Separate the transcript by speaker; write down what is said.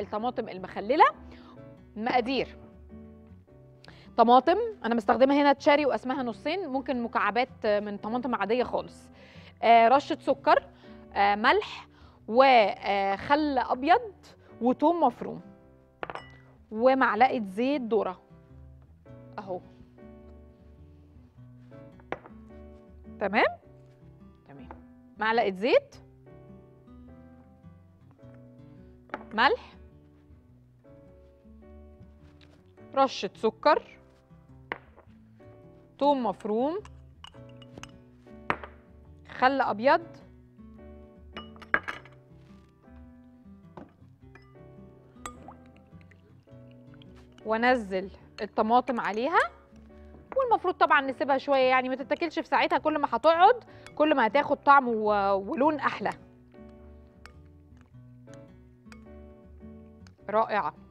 Speaker 1: الطماطم المخلله. المقادير: طماطم انا مستخدمه هنا تشاري واسمها نصين، ممكن مكعبات من طماطم عاديه خالص. رشه سكر، ملح، وخل ابيض، وثوم مفروم، ومعلقه زيت ذره اهو. تمام، معلقه زيت، ملح، رشه سكر، ثوم مفروم، خل ابيض، وانزل الطماطم عليها. والمفروض طبعا نسيبها شويه، يعني ما تتاكلش في ساعتها، كل ما هتقعد كل ما هتاخد طعم ولون احلى. رائعه.